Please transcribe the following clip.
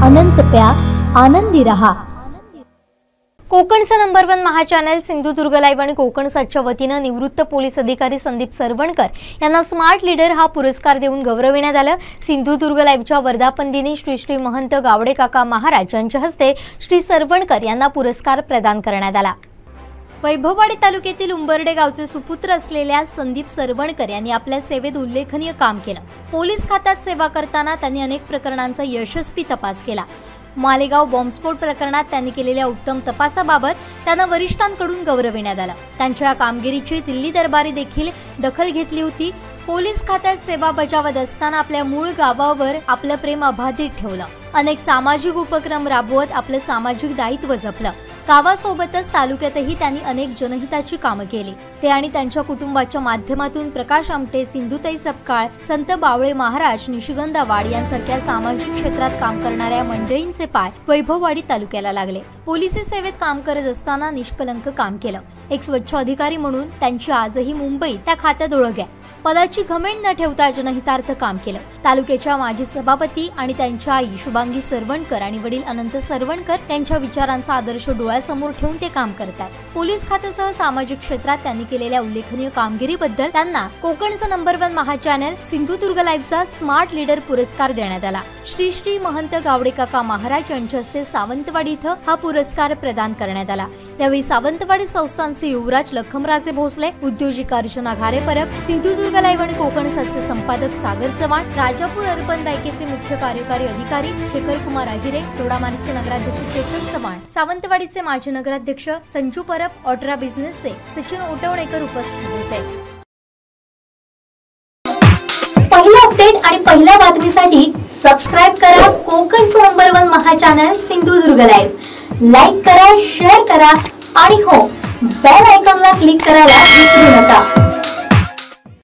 अनंत प्या, आनंदी रहा। कोकणचं नंबर 1 महा चॅनल सिंधुदुर्ग लाईव्ह आणि कोकणसाच्या वतीने निवृत्त पोलीस अधिकारी संदीप सरवणकर यांना स्मार्ट लीडर हा पुरस्कार देऊन गौरविण्यात आलं। सिंधुदुर्ग लाईव्हच्या वर्धापन दिनी श्री महंत गावडे काका महाराज यांच्या हस्ते श्री सरवणकर यांना पुरस्कार प्रदान करण्यात आला। वैभववाडी तालुक्यातील उंबर्डे गावचे सुपुत्र असलेल्या संदीप सरवणकर यांनी आपल्या सेवेत उल्लेखनीय काम केलं। पोलीस खात्यात सेवा करताना त्यांनी अनेक प्रकरणांचा यशस्वी तपास केला। मालेगाव बॉम्बस्फोट प्रकरणात त्यांनी केलेल्या उत्तम तपासाबाबत त्यांना वरिष्ठांकडून गौरविण्यात आलं। त्यांच्या कामगिरीची दिल्ली दरबारी देखील दखल घेतली होती। पोलीस खात्यात सेवा बजावत असताना आपल्या मूळ गावावर आपलं प्रेम अबाधित ठेवलं। अनेक सामाजिक उपक्रम राबवत आपलं सामाजिक दायित्व जपलं। गावासोबतच तालुक्यातही त्यांनी अनेक जनहिताची कामं केली। ते आणि त्यांच्या कुटुंबाच्या माध्यमातून प्रकाश आमटे, सिंधुताई सपकाळ, संत बावळे महाराज, निशिगंधा वाड यांसारख्या सामाजिक क्षेत्रात काम करणाऱ्या मंडळींचे पाय वैभववाडी तालुक्याला लागले। पोलिसी सेवेत काम करत असताना निष्कलंक काम केलं। एक स्वच्छ अधिकारी म्हणून त्यांची आजही मुंबईत त्या खात्यात ओळख आहे। पदाची घमेंड न ठेवता जनहितार्थ काम केलं। तालुक्याच्या माजी सभापती आणि त्यांच्या आई शुभांगी सरवणकर आणि वडील अनंत सरवणकर यांच्या विचारांचा आदर्श डोळ्यासमोर ठेवून ते काम करतात। पोलीस खात्यासह सामाजिक क्षेत्रात त्यांनी केलेल्या उल्लेखनीय कामगिरीबद्दल त्यांना कोकणचं नंबर 1 महा चॅनल सिंधुदुर्ग लाईव्हचा स्मार्ट लीडर पुरस्कार देण्यात आला। श्री महंत गावडे काका महाराज यांच्या हस्ते सावंतवाडी इथं हा पुरस्कार प्रदान करण्यात आला। यावेळी सावंतवाडी संस्थानचे युवराज लखमराजे भोसले, उद्योजिक अर्चना घारे परब, सिंधुदुर्ग लाईव्ह आणि कोकणसाचे संपादक सागर चव्हाण, राजापूर अर्बन बँकेचे मुख्य कार्यकारी अधिकारी शेखर कुमार अहिरे, दोडामारीचे नगराध्यक्ष चेतन चव्हाण, सावंतवाडीचे माजी नगराध्यक्ष संजू परब, ऑटरा बिझनेसचे सचिन ओटवणेकर उपस्थित होते। पहिला अपडेट आणि पहिल्या बातमीसाठी सबस्क्राइब करा कोकणचं नंबर 1 महा चॅनल सिंधुदुर्ग लाईव्ह। लाईक करा, शेअर करा आणि हो, बेल आयकॉनला क्लिक करायला विसरू नका।